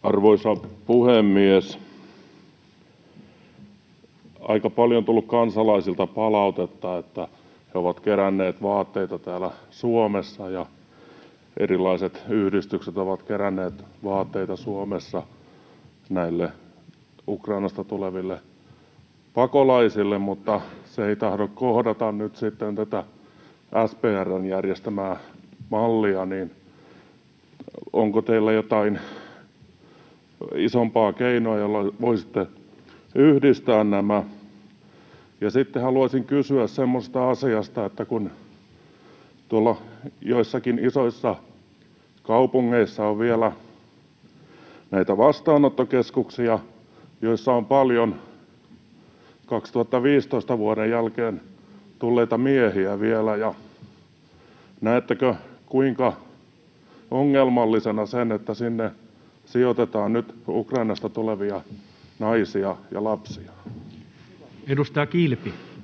Arvoisa puhemies! Aika paljon on tullut kansalaisilta palautetta, että he ovat keränneet vaatteita täällä Suomessa ja erilaiset yhdistykset ovat keränneet vaatteita Suomessa näille Ukrainasta tuleville pakolaisille, mutta se ei tahdo kohdata nyt sitten tätä SPR:n järjestämää mallia. Onko teillä jotain isompaa keinoa, jolla voisitte yhdistää nämä? Ja sitten haluaisin kysyä semmoista asiasta, että kun tuolla joissakin isoissa kaupungeissa on vielä näitä vastaanottokeskuksia, joissa on paljon 2015 vuoden jälkeen tulleita miehiä vielä, ja näettekö kuinka ongelmallisena sen, että sinne sijoitetaan nyt Ukrainasta tulevia naisia ja lapsia? Edustaja Kilpi.